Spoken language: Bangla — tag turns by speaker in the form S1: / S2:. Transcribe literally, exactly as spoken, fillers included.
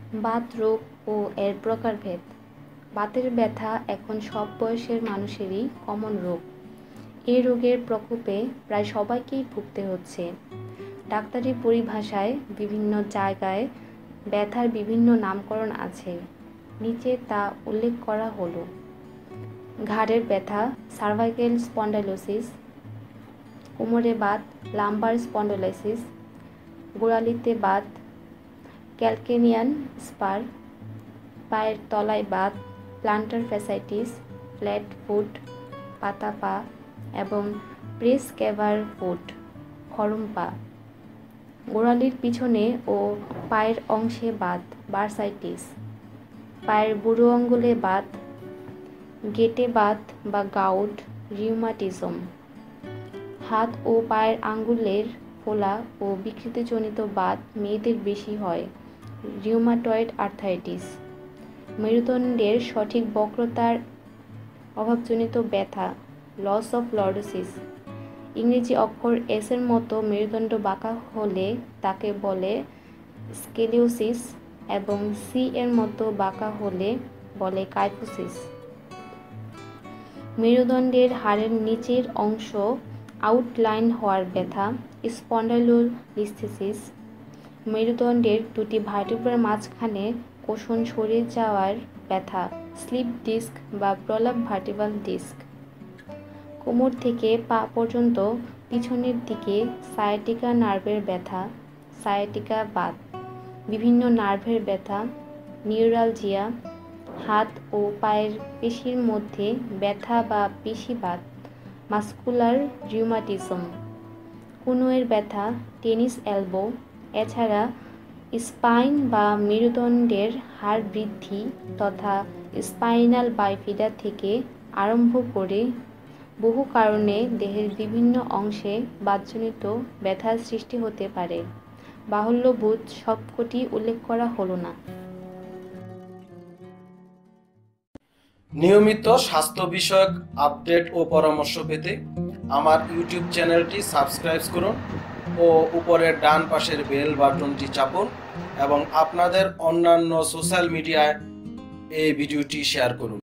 S1: বাত রোগ ও এর প্রকারভেদ। বাতের ব্যথা এখন সব বয়সের মানুষেরই কমন রোগ। এই রোগের প্রকোপে প্রায় সবাইকেই ভুগতে হচ্ছে। ডাক্তারি পরিভাষায় বিভিন্ন জায়গায় ব্যথার বিভিন্ন নামকরণ আছে, নিচে তা উল্লেখ করা হলো। ঘাড়ের ব্যথা সার্ভাইকাল স্পন্ডাইলোসিস, কোমরে Baat lumber spondylosis, গোড়ালিতে Baat ক্যালকেনিয়ান spare, পায়ের তলায় Baat planter fasciitis, flat foot পাতা পা এবং প্রেস ক্যাভার ফুট খড়ম পা, গোড়ালির পিছনে ও পায়ের অংশে বাত বার্সাইটিস, পায়ের বুড়ো আঙ্গুলে বাত গেটে বাত বা গাউট রিউমাটিজম, হাত ও পায়ের আঙ্গুলের ফোলা ও বিকৃতিজনিত বাত মেয়েদের বেশি হয় রিউমাটয়েড আর্থ্রাইটিস, মেরুদণ্ডের সঠিক বক্রতার অভাবজনিত ব্যথা লস অফ লর্ডোসিস, ইংরেজি অক্ষর এস এর মতো মেরুদণ্ড বাঁকা হলে তাকে বলে স্কেলিওসিস এবং সি এর মতো বাঁকা হলে বলে কাইফোসিস। মেরুদণ্ডের হাড়ের নিচের অংশ আউটলাইন হওয়ার ব্যথা স্পন্ডাইলোলিস্থেসিস, মেরুদণ্ডের দুটি ভার্টিব্রার মাঝখানে কোষণ সরে যাওয়ার ব্যথা স্লিপ ডিস্ক বা প্রলাপ ভার্টিব্রাল ডিস্ক, কোমর থেকে পা পর্যন্ত পিছনের দিকে সায়াটিকা নার্ভের ব্যথা সায়াটিকা বাত, বিভিন্ন নার্ভের ব্যথা নিউরালজিয়া, হাত ও পায়ের পেশির মধ্যে ব্যথা বা পেশিবাত মাস্কুলার রিউমাটিজম, কনুয়ের ব্যথা টেনিস এলবো। এছাড়া স্পাইন বা মেরুদণ্ডের হাড় বৃদ্ধি তথা স্পাইনাল বাইফিডা থেকে আরম্ভ করে বহু কারণে দেহের বিভিন্ন অংশে বাতজনিত ব্যথার সৃষ্টি হতে পারে। বাহুল্যবোধ সবকটি উল্লেখ করা হলো না।
S2: নিয়মিত স্বাস্থ্য বিষয়ক আপডেট ও পরামর্শ পেতে আমার ইউটিউব চ্যানেলটি সাবস্ক্রাইব করুন ও উপরের ডান পাশের বেল বাটনটি চাপুন এবং আপনাদের অন্যান্য সোশ্যাল মিডিয়ায় এই ভিডিওটি শেয়ার করুন।